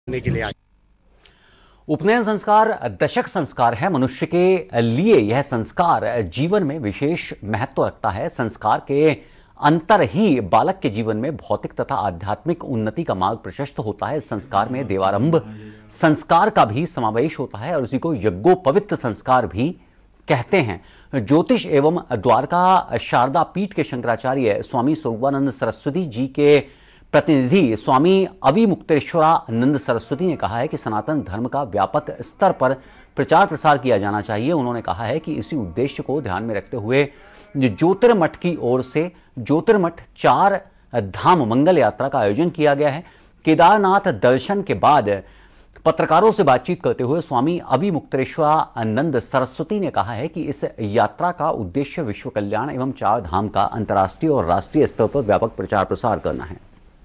के लिए आज उपनयन संस्कार दशक संस्कार है। मनुष्य के लिए यह संस्कार जीवन में विशेष महत्व रखता है। संस्कार के अंतर ही बालक के जीवन में भौतिक तथा आध्यात्मिक उन्नति का मार्ग प्रशस्त होता है। संस्कार में देवारंभ संस्कार का भी समावेश होता है और उसी को यज्ञोपवित संस्कार भी कहते हैं। ज्योतिष एवं द्वारका शारदा पीठ के शंकराचार्य स्वामी स्वरूपानंद सरस्वती जी के प्रतिनिधि स्वामी अभिमुक्तेश्वरानंद सरस्वती ने कहा है कि सनातन धर्म का व्यापक स्तर पर प्रचार प्रसार किया जाना चाहिए। उन्होंने कहा है कि इसी उद्देश्य को ध्यान में रखते हुए ज्योतिर्मठ की ओर से ज्योतिर्मठ 4 धाम मंगल यात्रा का आयोजन किया गया है। केदारनाथ दर्शन के बाद पत्रकारों से बातचीत करते हुए स्वामी अभिमुक्तेश्वरानंद सरस्वती ने कहा है कि इस यात्रा का उद्देश्य विश्व कल्याण एवं 4 धाम का अंतर्राष्ट्रीय और राष्ट्रीय स्तर पर व्यापक प्रचार प्रसार करना है।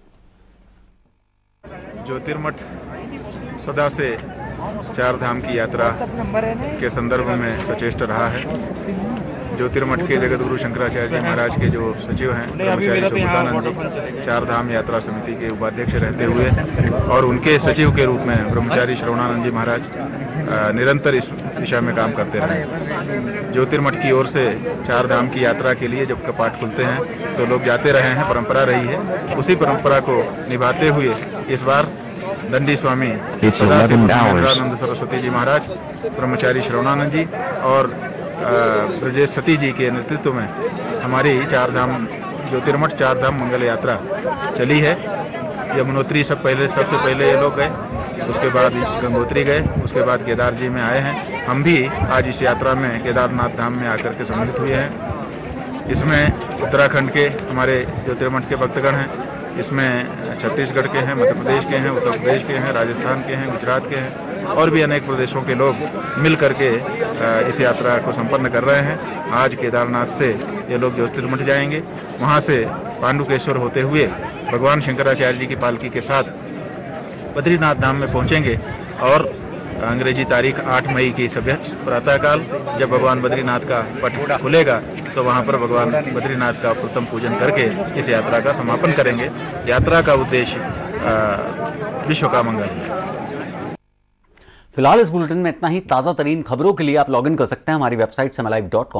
ज्योतिर्मठ सदा से 4 धाम की यात्रा के संदर्भ में सचेष्ट रहा है। ज्योतिर्मठ के जगत गुरु शंकराचार्य जी महाराज के जो सचिव हैं ब्रह्मचारी स्वरूपानंद जी 4 धाम यात्रा समिति के उपाध्यक्ष रहते हुए और उनके सचिव के रूप में ब्रह्मचारी श्रवणानंद जी महाराज निरंतर इस दिशा में काम करते रहे। ज्योतिर्मठ की ओर से 4 धाम की यात्रा के लिए जब कपाट खुलते हैं तो लोग जाते रहे हैं, परंपरा रही है। उसी परंपरा को निभाते हुए इस बार दंडी स्वामी सदाशिवानंद सरस्वती जी महाराज, ब्रह्मचारी श्रवणानंद जी और ब्रजेश सती जी के नेतृत्व में हमारी 4 धाम ज्योतिर्मठ 4 धाम मंगल यात्रा चली है। यमुनोत्री सबसे पहले ये लोग गए, उसके बाद गंगोत्री गए, उसके बाद केदार जी में आए हैं। हम भी आज इस यात्रा में केदारनाथ धाम में आकर के सम्मिलित हुए हैं। इसमें उत्तराखंड के हमारे ज्योतिर्मठ के भक्तगण हैं, इसमें छत्तीसगढ़ के हैं, मध्य प्रदेश के हैं, उत्तर प्रदेश के हैं, राजस्थान के हैं, गुजरात के हैं और भी अनेक प्रदेशों के लोग मिल करके इस यात्रा को संपन्न कर रहे हैं। आज केदारनाथ से ये लोग ज्योतिर्मठ जाएंगे, वहाँ से पांडुकेश्वर होते हुए भगवान शंकराचार्य जी की पालकी के साथ बद्रीनाथ धाम में पहुँचेंगे और अंग्रेजी तारीख 8 मई की सुबह प्रातःकाल जब भगवान बद्रीनाथ का पट खुलेगा तो वहाँ पर भगवान बद्रीनाथ का प्रथम पूजन करके इस यात्रा का समापन करेंगे। यात्रा का उद्देश्य विश्व का मंगल है। फिलहाल इस बुलेटिन में इतना ही। ताज़ा तरीन खबरों के लिए आप लॉगिन कर सकते हैं हमारी वेबसाइट समयलाइव.com।